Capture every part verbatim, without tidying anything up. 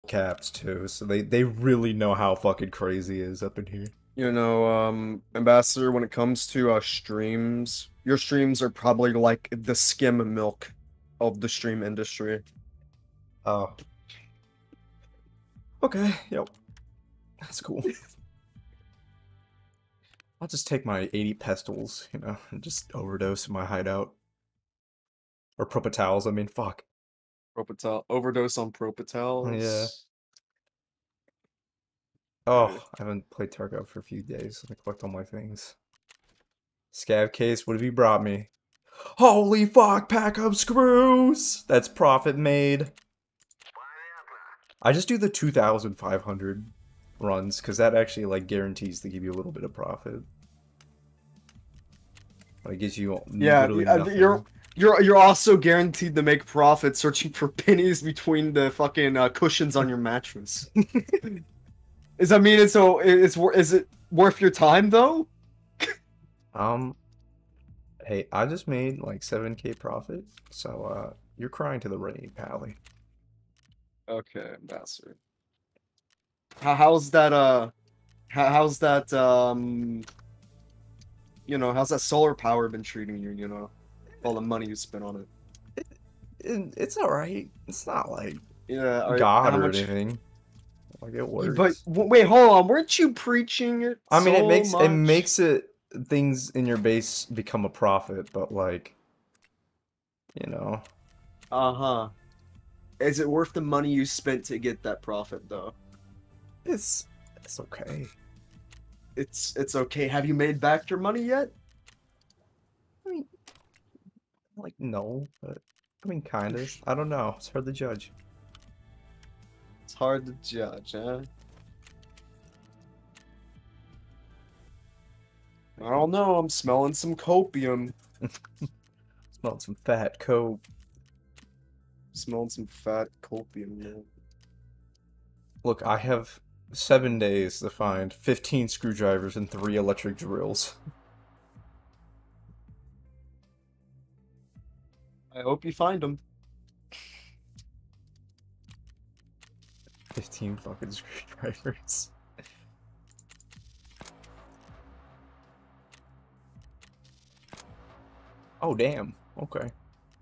caps too, so they they really know how fucking crazy it is up in here. You know, um, Ambassador, when it comes to uh streams, your streams are probably like the skim milk of the stream industry. Oh, okay, yep, that's cool. I'll just take my eighty pestles, you know, and just overdose in my hideout. Or propitals, I mean, fuck. Propital overdose on Yeah. Propitals. Oh, Okay. I haven't played Tarkov for a few days. Let me collect all my things. Scav case, what have you brought me? Holy fuck, pack up screws! That's profit made. I just do the two thousand five hundred runs, because that actually, like, guarantees to give you a little bit of profit. But it gives you Yeah, literally uh, you're nothing. you're you're also guaranteed to make profit searching for pennies between the fucking uh, cushions on your mattress. Is that mean it's so it's wor- is it worth your time though? Um, hey, I just made like seven K profit, so uh, you're crying to the rain, Pally. Okay, Ambassador. How, how's that uh how, how's that um you know, how's that solar power been treating you, you know? All the money you spent on it. It, it's alright. It's not like Yeah, all right. God How or much anything. Like it you but works. w- wait, hold on. Weren't you preaching it I mean, it so makes it much? makes it things in your base become a profit, but like, you know, Uh-huh. Is it worth the money you spent to get that profit though? it's it's okay. It's it's okay. Have you made back your money yet? I mean, like no, but I mean, kinda. I don't know. It's hard to judge. It's hard to judge, huh? I don't know. I'm smelling some copium. Smelled some fat coke. Smelling some fat copium, man. Look, I have seven days to find fifteen screwdrivers and three electric drills. I hope you find them. fifteen fucking screwdrivers. Oh, damn. Okay.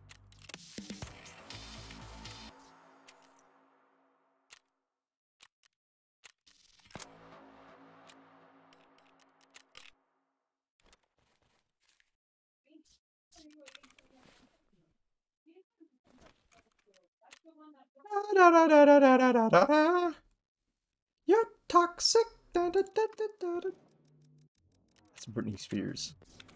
Da, da, da, da, da, da, da, da, da. You're toxic. Da, da, da, da, da, da. That's Britney Spears.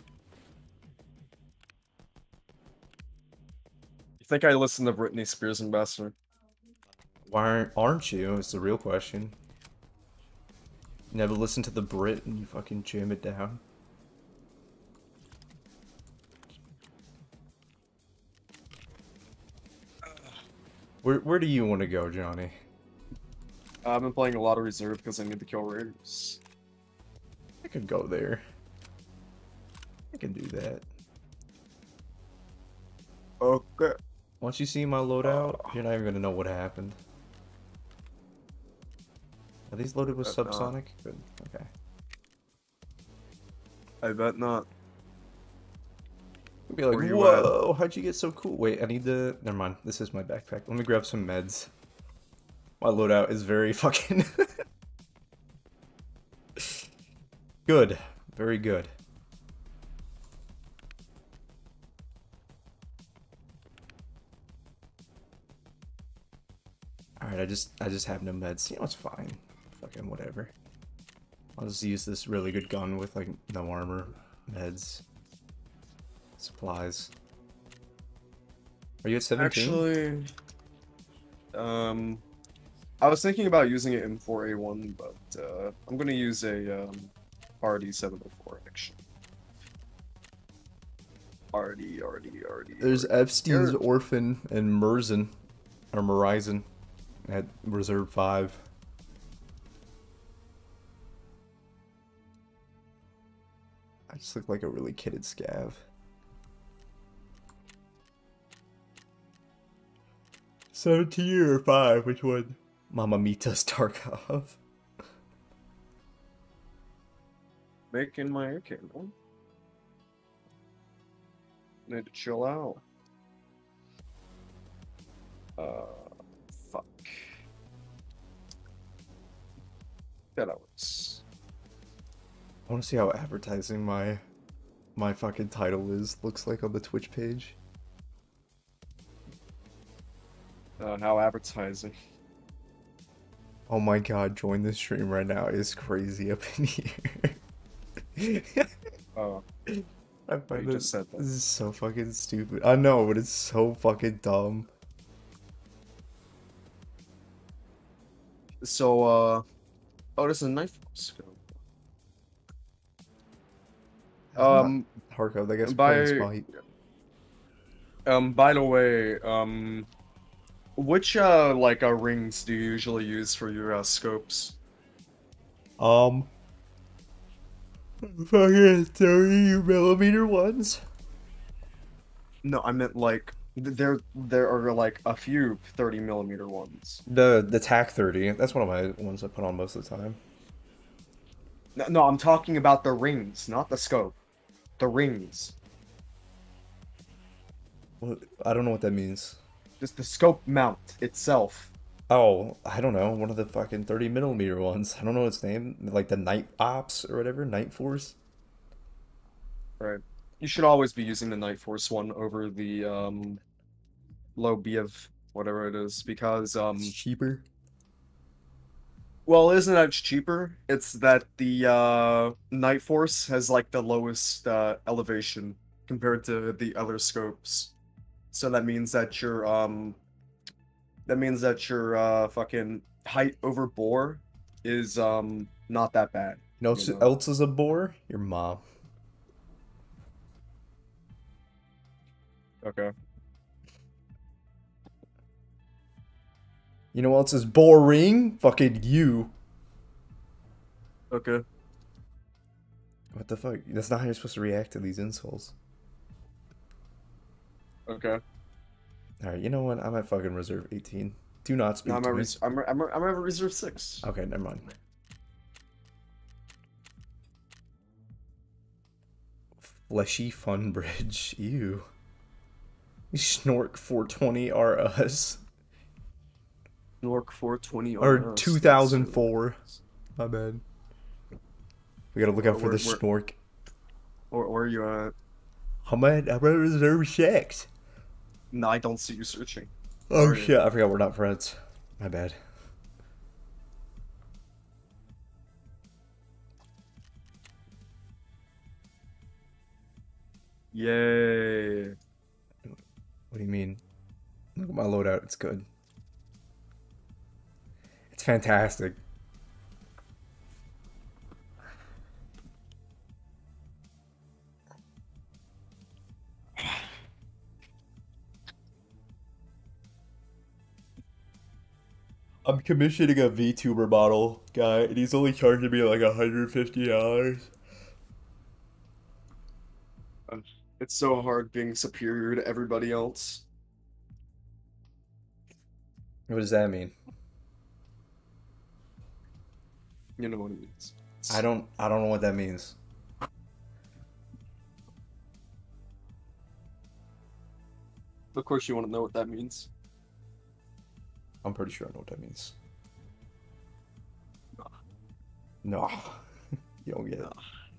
You think I listen to Britney Spears, Ambassador? Why aren't, aren't you? Is the real question. You never listen to the Brit and you fucking jam it down. Where where do you want to go, Johnny? I've been playing a lot of reserve because I need to kill raiders. I could go there. I can do that. Okay. Once you see my loadout, you're not even gonna know what happened. Are these loaded with Bet not. subsonic? Good. Okay. I bet not. You'll be like, Where you at? whoa, how'd you get so cool? Wait, I need to. Never mind. This is my backpack. Let me grab some meds. My loadout is very fucking good. Very good. Alright, I just I just have no meds. You know, it's fine. Fucking whatever. I'll just use this really good gun with like no armor, meds, supplies. Are you at seventeen? Actually, um, I was thinking about using it in four A one, but uh, I'm gonna use a um, R D seven oh four actually. R D, R D, R D, There's R D. Epstein's Here, Orphan and Merzen, or Merizon, at Reserve five. I just look like a really kitted scav. seventeen or five, which one? Mama Mita's Tarkov. Making my A K, man. Need to chill out. Uh, fuck. That works. I want to see how advertising my my fucking title is looks like on the Twitch page. Uh, how advertising? Oh my god, join the stream right now. It's crazy up in here. Oh, I you find just this, said that. this is so fucking stupid. I know, but it's so fucking dumb. So, uh, oh, this is a knife scope. Um, Harko, I guess by, playing Smite. um, by the way, um, which, uh, like, uh, rings do you usually use for your, uh, scopes? Um, fucking thirty millimeter ones. No, I meant, like, th- there, there are, like, a few thirty millimeter ones. The the TAC thirty. That's one of my ones I put on most of the time. No, no, I'm talking about the rings, not the scope. The rings. What, I don't know what that means. Just the scope mount itself. Oh, I don't know. One of the fucking thirty millimeter ones. I don't know its name. Like the Night Ops or whatever. Night Force. Right. You should always be using the Night Force one over the um low B of whatever it is because um It's cheaper. well isn't that cheaper? It's that the uh Night Force has like the lowest uh elevation compared to the other scopes. So that means that your um that means that your uh fucking height over bore is um not that bad. You know You what know? else is a bore? Your mom. Okay. You know what else is boring? Fucking you. Okay. What the fuck? That's not how you're supposed to react to these insults. Okay. Alright, you know what? I'm at fucking reserve eighteen. Do not speak No, I'm to at me. res- I'm I'm I'm at reserve six. Okay, never mind. Fleshy Fun Bridge. Ew. Snork four twenty are us. Nork four twenty Or two thousand four. My bad. We gotta look out for Where- the where- snork. Or or you uh I'm at, I'm at reserve six. no, I don't see you searching. Oh Sorry. shit, I forgot we're not friends. My bad. Yay. What do you mean? Look at my loadout, it's good. It's fantastic. I'm commissioning a VTuber model guy, and he's only charging me like one hundred fifty dollars. It's so hard being superior to everybody else. What does that mean? You know what it means. I don't I don't know what that means. Of course you want to know what that means. I'm pretty sure I know what that means. No. You don't get it.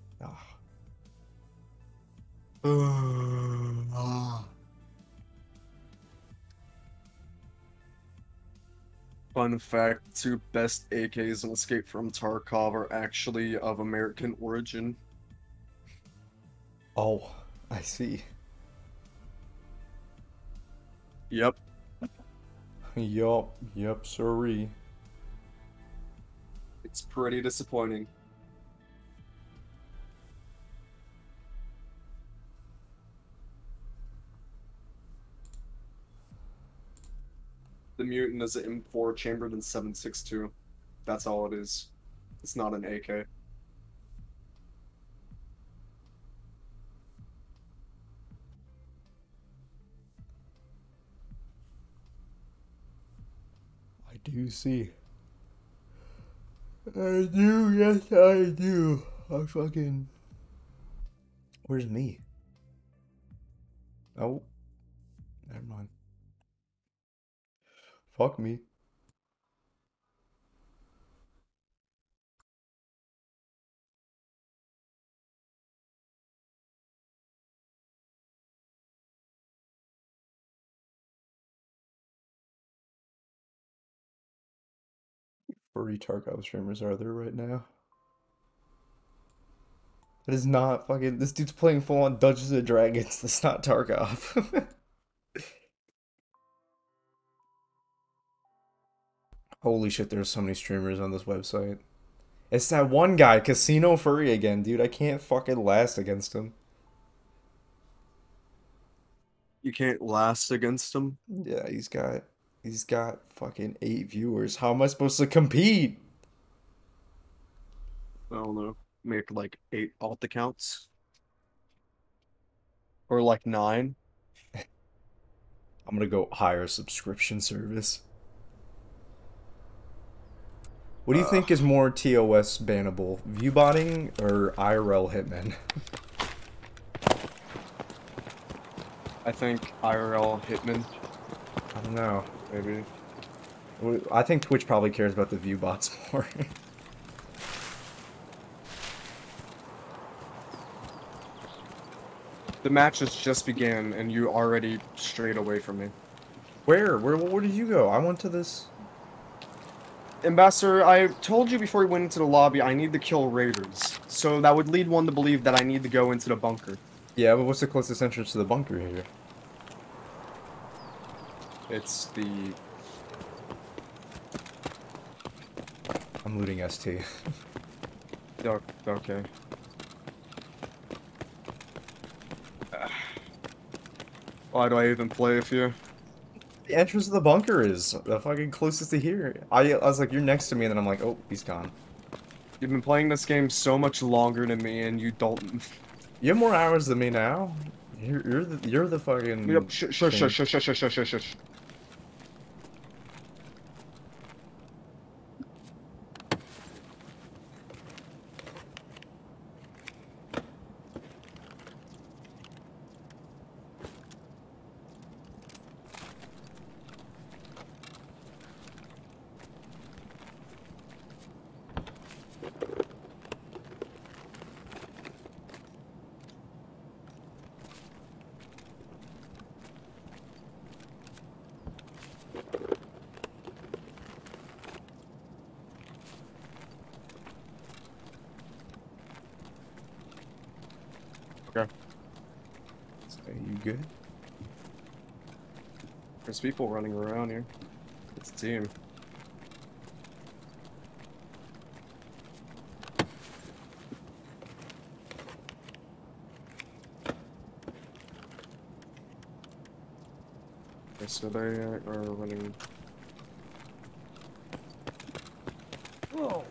No. Fun fact, two best A Ks in Escape from Tarkov are actually of American origin. Oh, I see. Yep. Yup, yup, sorry. It's pretty disappointing. The mutant is an M four chambered in seven six two. That's all it is. It's not an A K. I do see. I do, yes I do. I fucking... Where's me? Oh. Never mind. Fuck me. Furry Tarkov streamers are there right now? That is not fucking... This dude's playing full-on Dungeons and Dragons. That's not Tarkov. Holy shit, there's so many streamers on this website. It's that one guy, Casino Furry again, dude. I can't fucking last against him. You can't last against him. Yeah, he's got... He's got fucking eight viewers. How am I supposed to compete? I don't know. Make like eight alt accounts. Or like nine. I'm gonna go hire a subscription service. What do you Uh, think is more T O S bannable? Viewbotting or I R L hitmen? I think I R L Hitman, I don't know. maybe. I think Twitch probably cares about the view bots more. The match has just began and you already strayed away from me. Where? Where? Where did you go? I went to this. Ambassador, I told you before we went into the lobby I need to kill raiders. So that would lead one to believe that I need to go into the bunker. Yeah, but what's the closest entrance to the bunker here? It's the... I'm looting S T. Oh, okay. Why do I even play with you? The entrance to the bunker is the fucking closest to here. I, I was like, you're next to me, and then I'm like, oh, he's gone. You've been playing this game so much longer than me, and you don't... You have more hours than me now. You're, you're the you're the fucking. Yep, shush, shush, shush, shush, shush, shush, shush, shush. Okay. Are you good? There's people running around here. It's a team. Okay, so they are running. Whoa.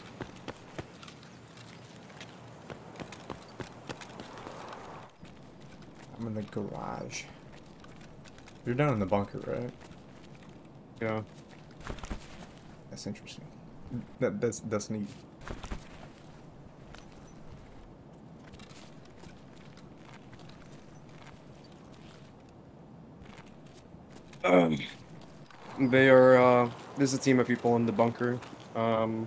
I'm in the garage. You're down in the bunker, right? Yeah. That's interesting. That that's that's neat. Um, they are, uh, there's a team of people in the bunker. Um,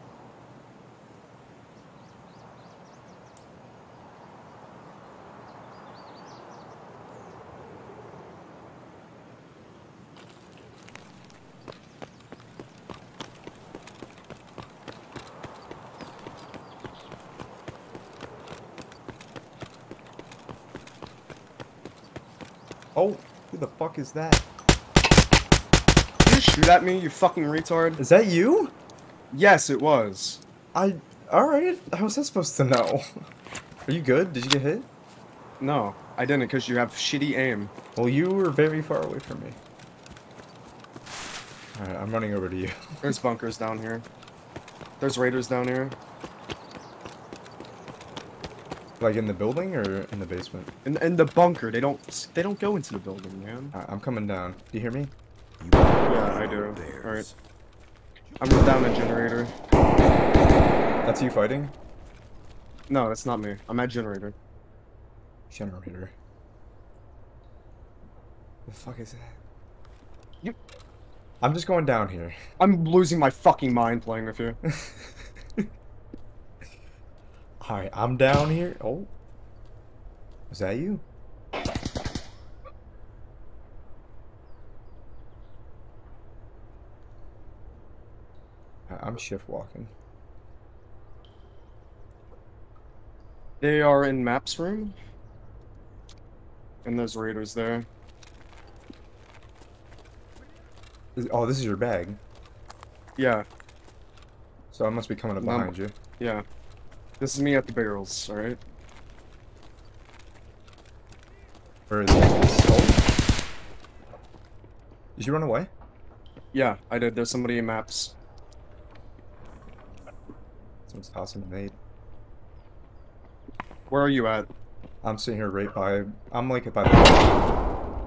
Oh, who the fuck is that? Did you shoot at me, you fucking retard? Is that you? Yes, it was. I. Alright. How was I supposed to know? Are you good? Did you get hit? No, I didn't, because you have shitty aim. Well, you were very far away from me. Alright, I'm running over to you. There's bunkers down here. There's raiders down here. Like in the building or in the basement? In, in the bunker, they don't, they don't go into the building, man. Alright, I'm coming down. Do you hear me? Yeah, I do. Alright. I'm down a generator. That's you fighting? No, that's not me. I'm at generator. Generator. The fuck is that? You... I'm just going down here. I'm losing my fucking mind playing with you. Alright, I'm down here. Oh. Is that you? I'm shift walking. They are in maps room. And there's raiders there. Oh, this is your bag. Yeah. So I must be coming up Num behind you. Yeah. This is me at the barrels, alright? Where is it? Oh. Did you run away? Yeah, I did. There's somebody in maps. Someone's tossing a nade. Where are you at? I'm sitting here right by... I'm like by the...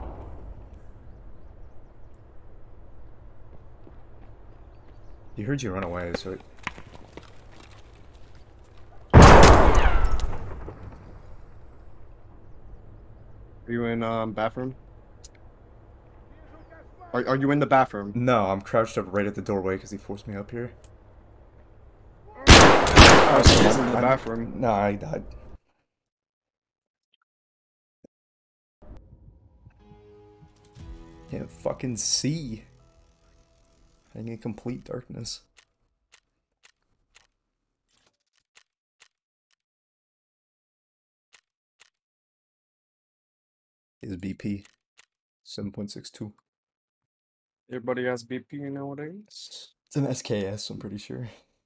He heard you run away, so... It... Are you in um bathroom? Are are you in the bathroom? No, I'm crouched up right at the doorway because he forced me up here. Oh, so he's in the I, bathroom. No, I died. Can't fucking see. I'm in complete darkness. Is B P seven point six two. Everybody has B P nowadays. It's an S K S, I'm pretty sure.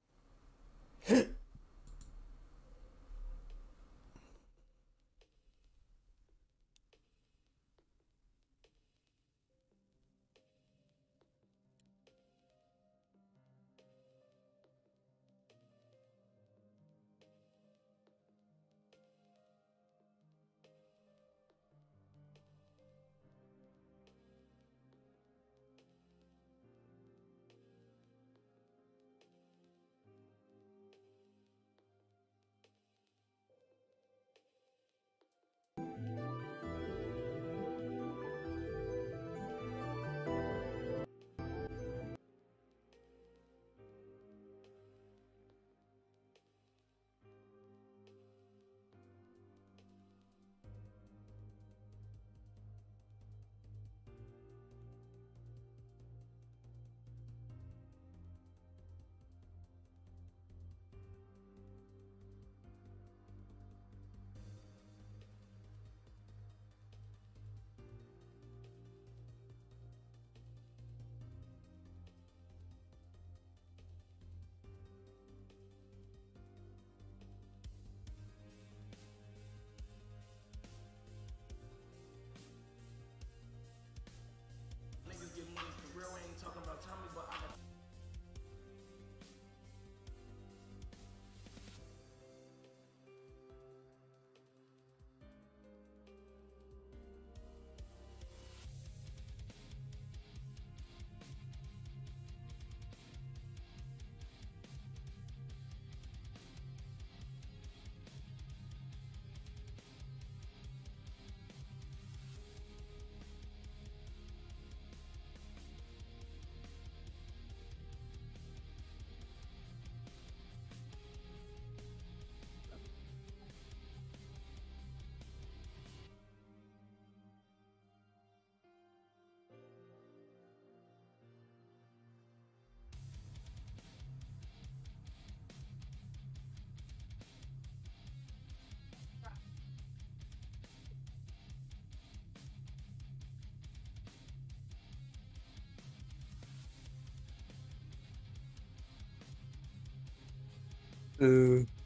Uh...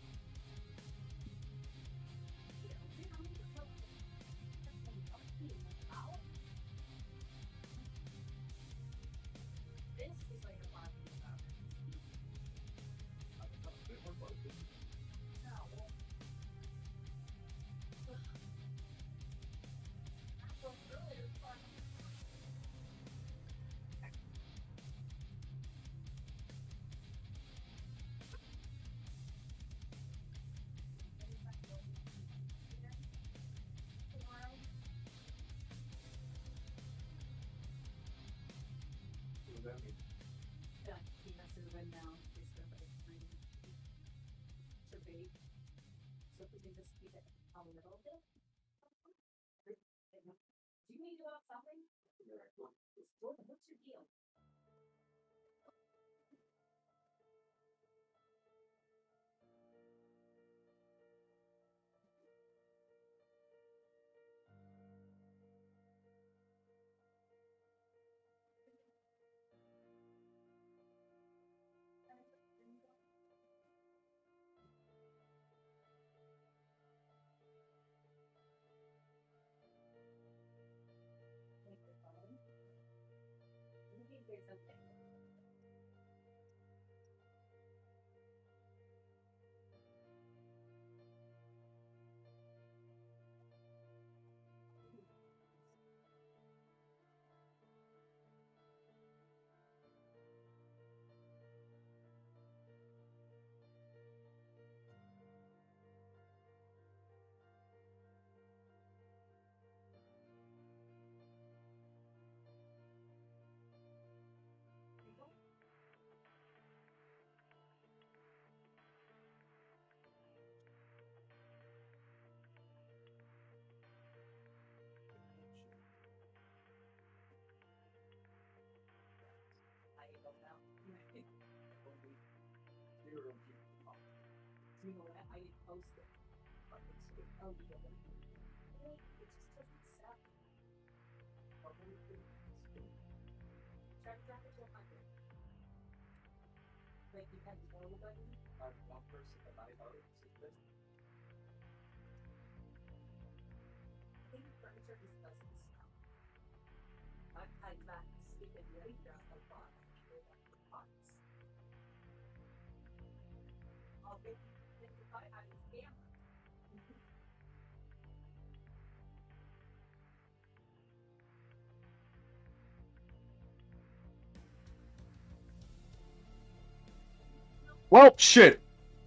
Well, shit.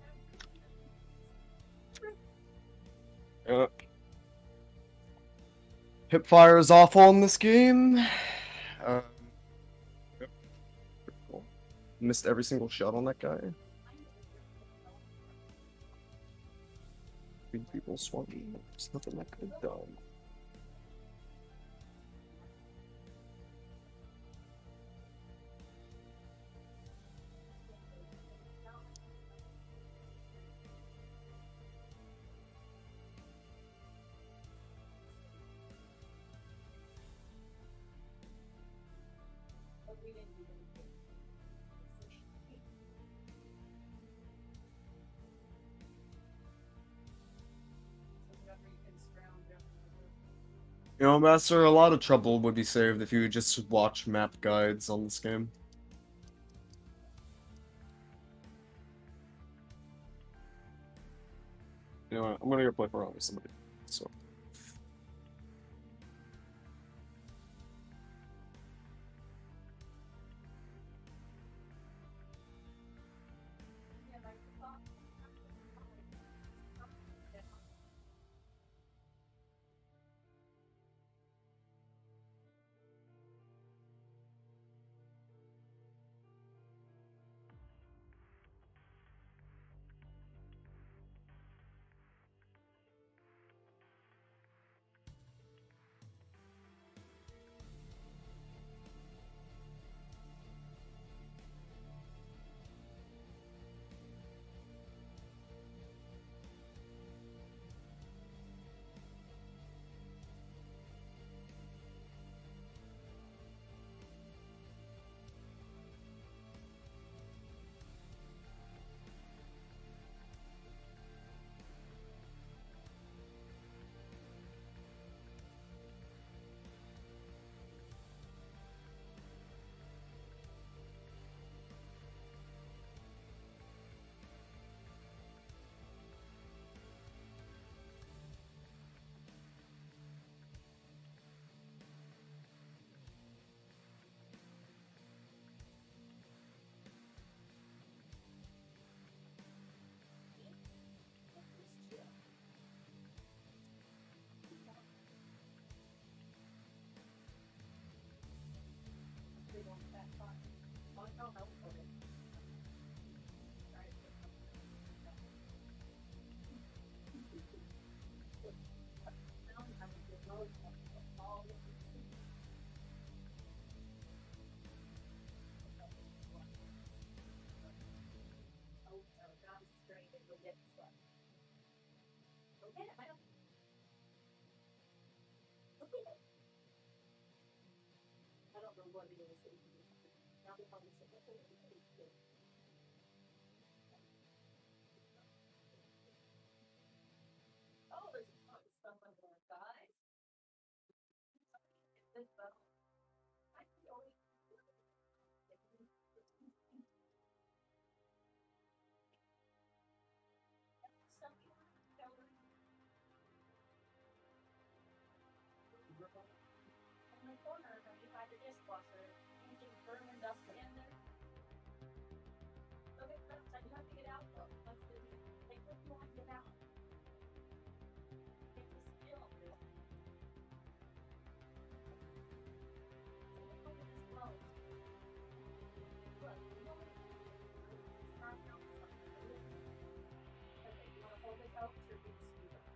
Uh, Hipfire is awful in this game. Um, yep. Cool. Missed every single shot on that guy. Three people swarming. There's nothing I could have done. You know, Master, a lot of trouble would be saved if you would just watch map guides on this game. You know what? I'm gonna go play around with somebody. So. him. I don't. Look at him. I don't know what it is. Now the one is oh, there's a ton of stuff on there, guys. This bone. I can always. Stuff you want to go in the corner behind the dishwasher using burn and dust sander. Okay, so you have to get out though. That's the take what you want to get out. Take the skill. So look at this blow. Look, you know what it is? It's not out something. Okay, you want to hold it out to reach speed up.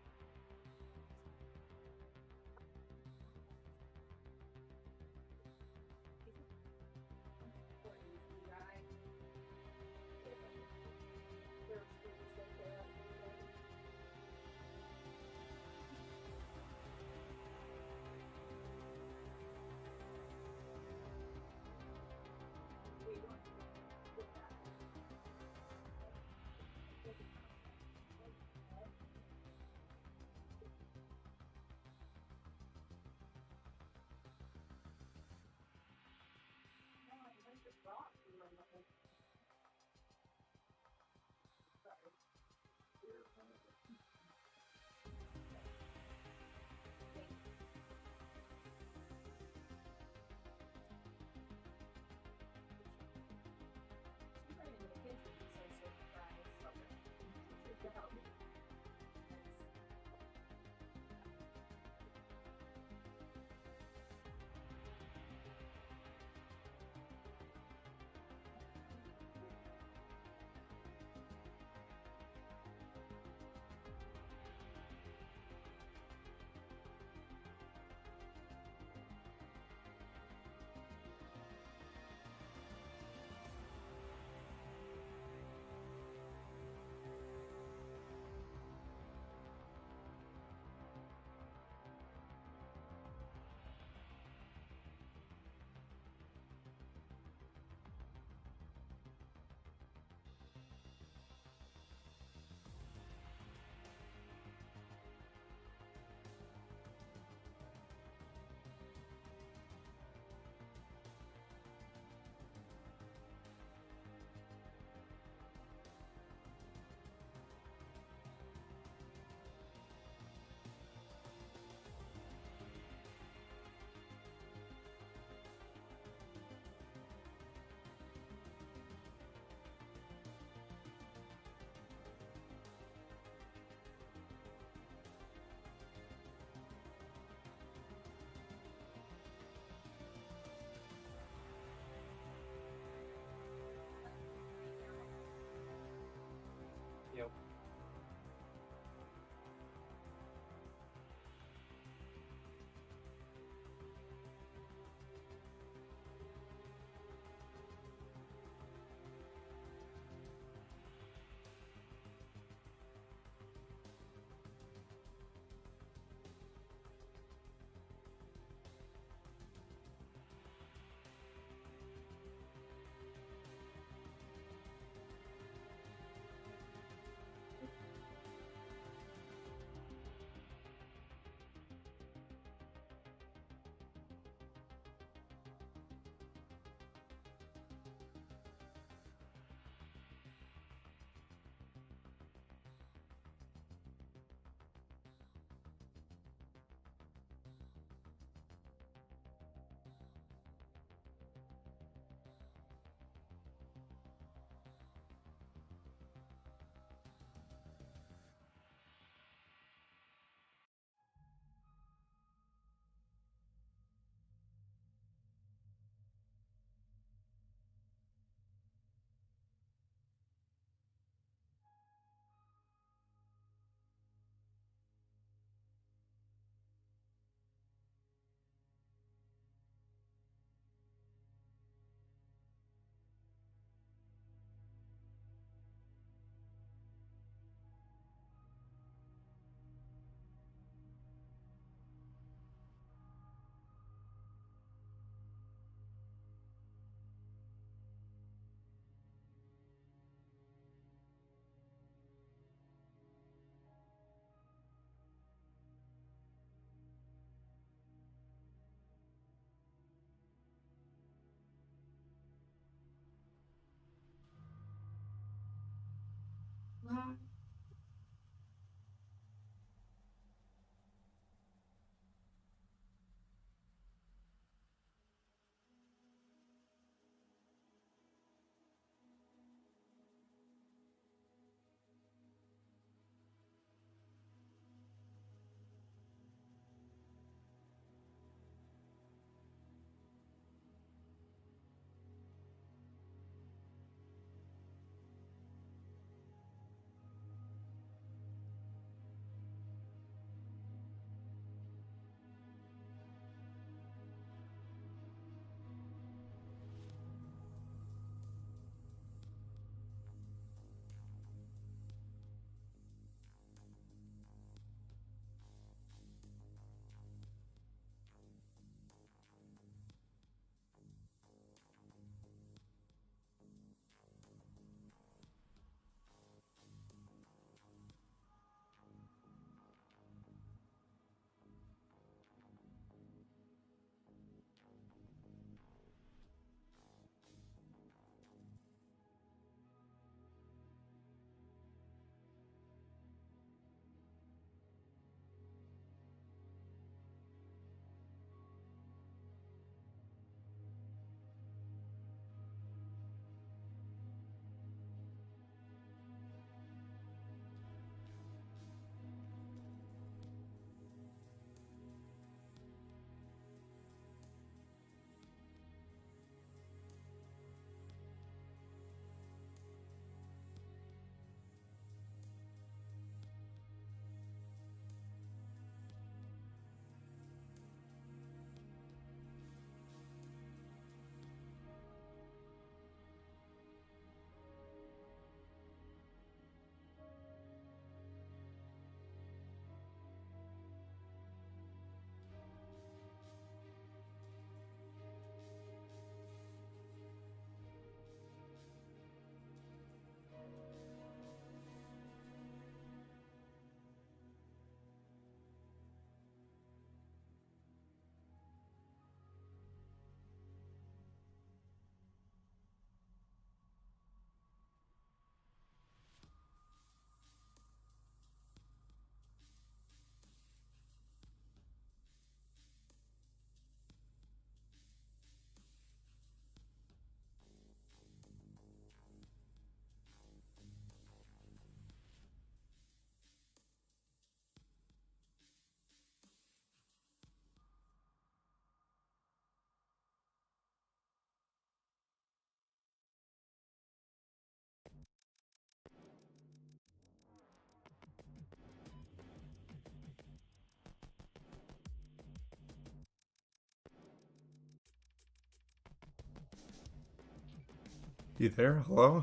You there? Hello?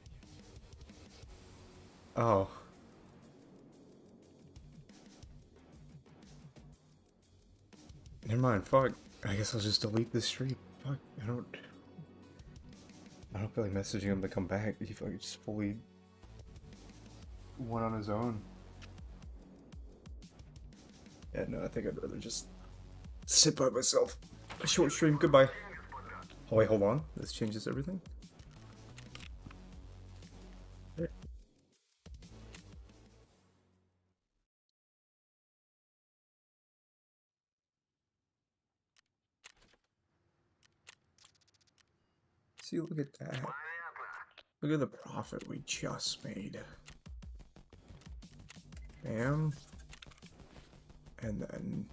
Oh. Never mind, fuck. I guess I'll just delete this stream. Fuck, I don't... I don't feel like messaging him to come back. He fucking just fully... went on his own. Yeah, no, I think I'd rather just... sit by myself. A short stream, goodbye. Oh wait, hold on. This changes everything. There. See, look at that. Look at the profit we just made. Bam. And then...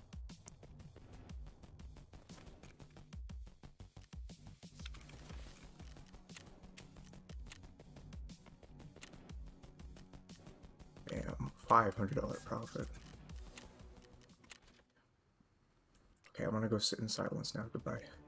Bam. five hundred dollar profit. Okay, I'm gonna go sit in silence now. Goodbye.